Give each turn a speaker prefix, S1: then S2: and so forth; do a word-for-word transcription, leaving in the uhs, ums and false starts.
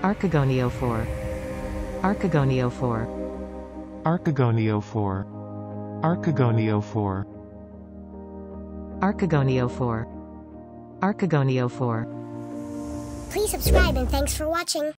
S1: archegoniophore, archegoniophore,
S2: archegoniophore, archegoniophore,
S1: archegoniophore, archegoniophore.
S3: Please subscribe and thanks for watching.